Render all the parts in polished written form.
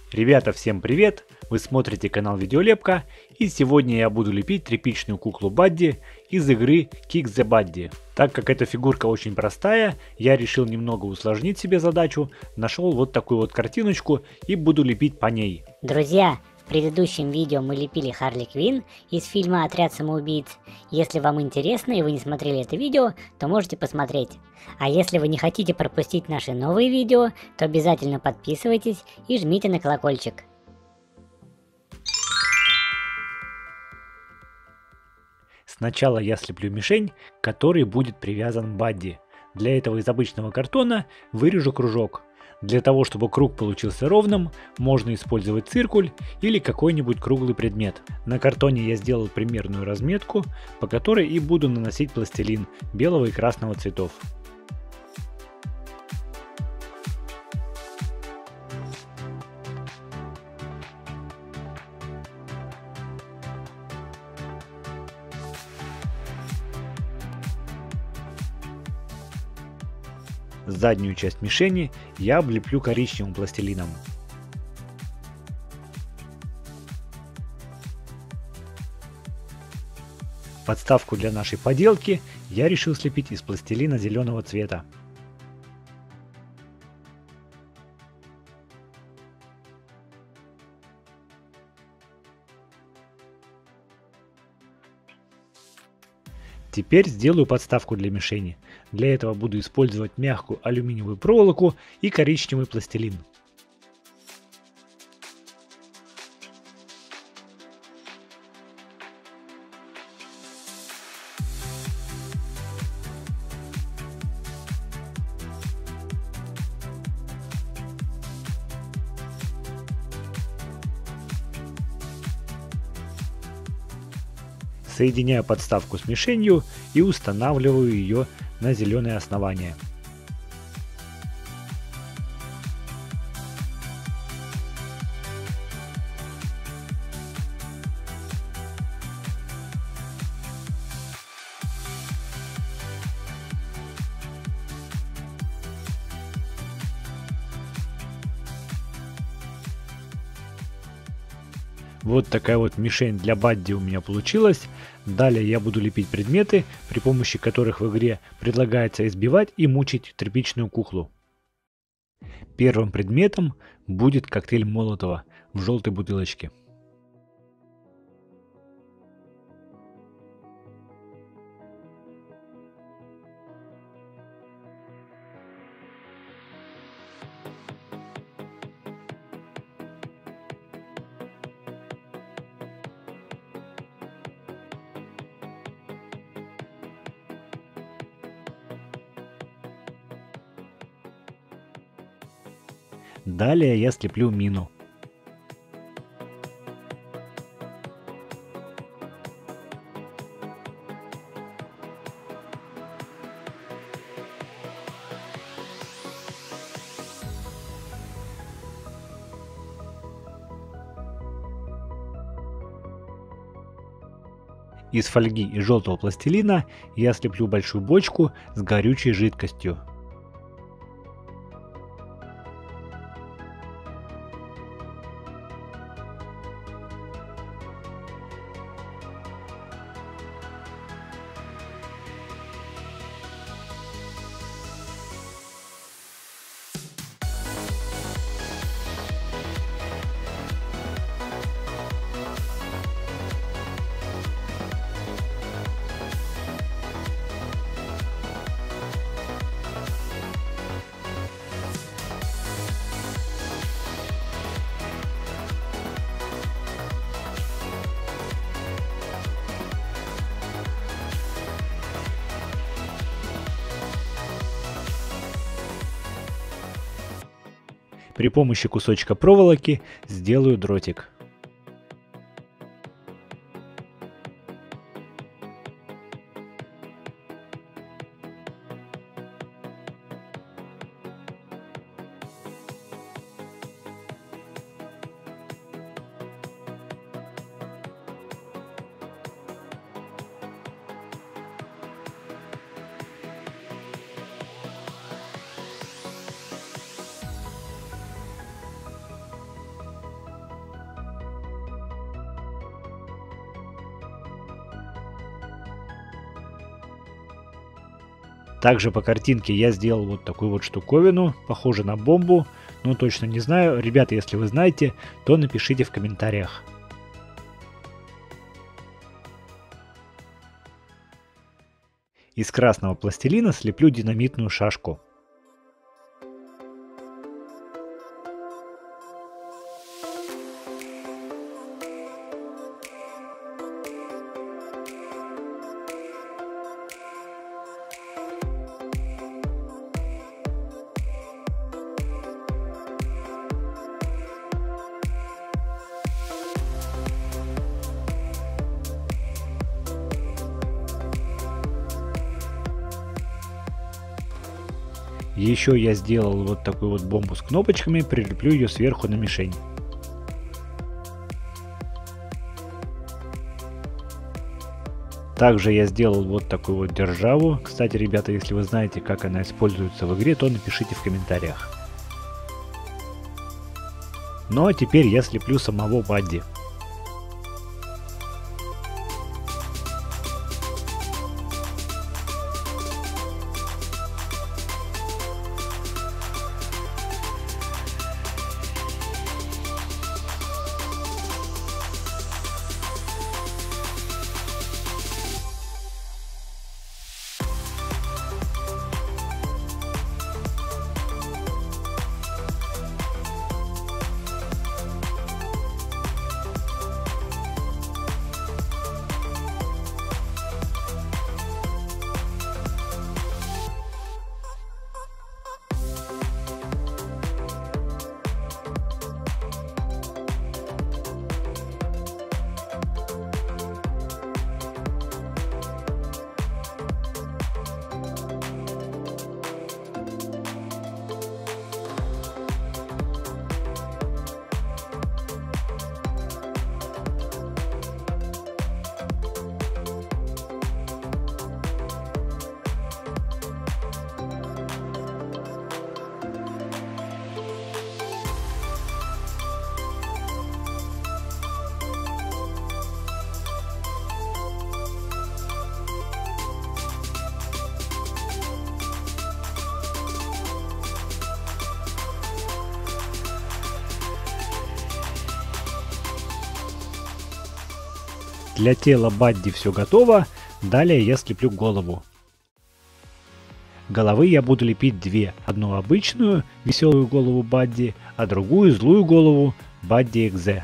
Ребята, всем привет! Вы смотрите канал Видеолепка, и сегодня я буду лепить тряпичную куклу Бадди из игры Kick the Buddy. Так как эта фигурка очень простая, я решил немного усложнить себе задачу, нашел вот такую вот картиночку и буду лепить по ней. Друзья, в предыдущем видео мы лепили Харли Квинн из фильма «Отряд самоубийц». Если вам интересно и вы не смотрели это видео, то можете посмотреть. А если вы не хотите пропустить наши новые видео, то обязательно подписывайтесь и жмите на колокольчик. Сначала я слеплю мишень, к которой будет привязан Бадди. Для этого из обычного картона вырежу кружок. Для того, чтобы круг получился ровным, можно использовать циркуль или какой-нибудь круглый предмет. На картоне я сделал примерную разметку, по которой и буду наносить пластилин белого и красного цветов. Заднюю часть мишени я облеплю коричневым пластилином. Подставку для нашей поделки я решил слепить из пластилина зеленого цвета. Теперь сделаю подставку для мишени. Для этого буду использовать мягкую алюминиевую проволоку и коричневый пластилин. Соединяю подставку с мишенью и устанавливаю ее на зеленое основание. Вот такая вот мишень для Бадди у меня получилась. Далее я буду лепить предметы, при помощи которых в игре предлагается избивать и мучить тряпичную куклу. Первым предметом будет коктейль Молотова в желтой бутылочке. Далее я слеплю мину. Из фольги и желтого пластилина я слеплю большую бочку с горючей жидкостью. При помощи кусочка проволоки сделаю дротик. Также по картинке я сделал вот такую вот штуковину, похоже на бомбу, но точно не знаю. Ребята, если вы знаете, то напишите в комментариях. Из красного пластилина слеплю динамитную шашку. Еще я сделал вот такую вот бомбу с кнопочками, прилеплю ее сверху на мишень. Также я сделал вот такую вот державу. Кстати, ребята, если вы знаете, как она используется в игре, то напишите в комментариях. Ну а теперь я слеплю самого Бадди. Для тела Бадди все готово, далее я слеплю голову. Головы я буду лепить две. Одну обычную, веселую голову Бадди, а другую злую голову Бадди Экзе.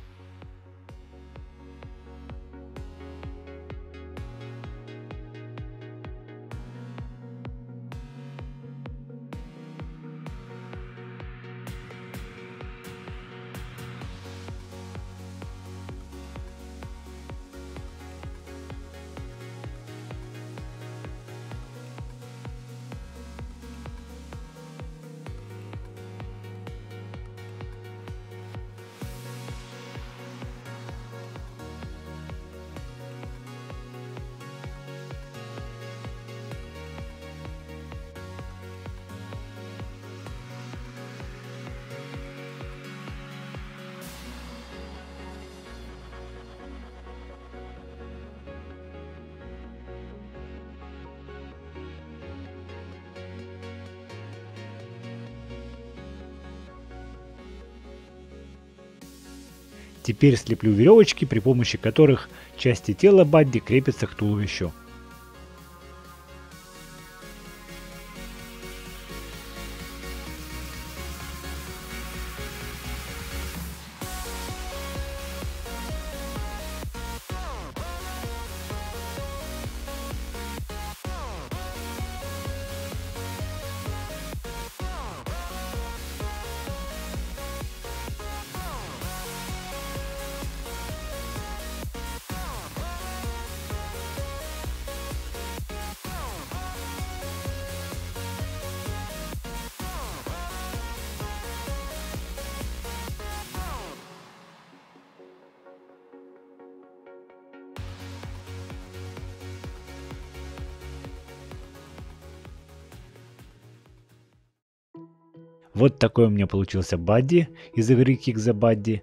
Теперь слеплю веревочки, при помощи которых части тела Бадди крепятся к туловищу. Вот такой у меня получился Бадди из игры Kick the Buddy.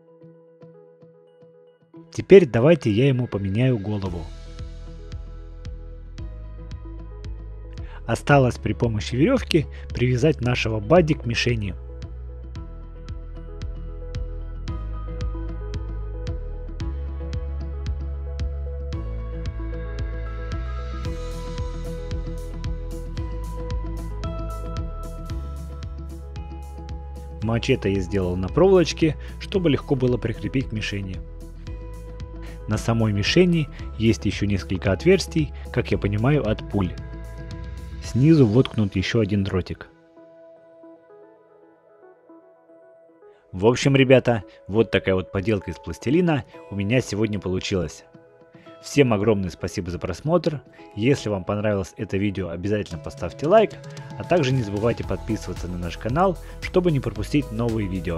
Теперь давайте я ему поменяю голову. Осталось при помощи веревки привязать нашего бадди к мишени. Мачете я сделал на проволочке, чтобы легко было прикрепить к мишени. На самой мишени есть еще несколько отверстий, как я понимаю, от пуль. Снизу воткнут еще один дротик. В общем, ребята, вот такая вот поделка из пластилина у меня сегодня получилась. Всем огромное спасибо за просмотр. Если вам понравилось это видео, обязательно поставьте лайк, а также не забывайте подписываться на наш канал, чтобы не пропустить новые видео.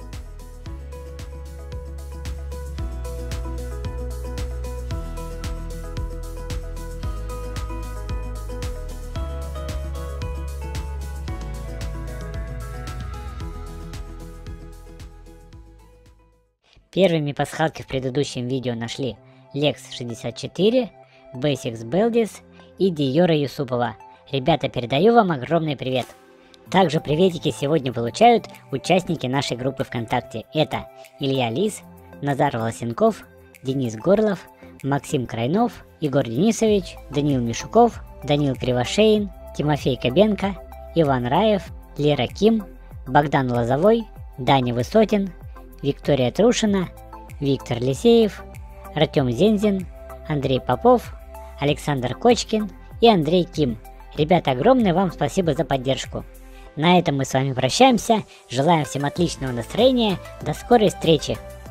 Первыми пасхалки в предыдущем видео нашли Lex64, Basics Builds и Диора Юсупова. Ребята, передаю вам огромный привет. Также приветики сегодня получают участники нашей группы ВКонтакте. Это Илья Лис, Назар Волосенков, Денис Горлов, Максим Крайнов, Егор Денисович, Данил Мишуков, Данил Кривошеин, Тимофей Кобенко, Иван Раев, Лера Ким, Богдан Лозовой, Даня Высотин, Виктория Трушина, Виктор Лисеев, Артем Зензин, Андрей Попов, Александр Кочкин и Андрей Ким. Ребята, огромное вам спасибо за поддержку. На этом мы с вами прощаемся. Желаем всем отличного настроения. До скорой встречи.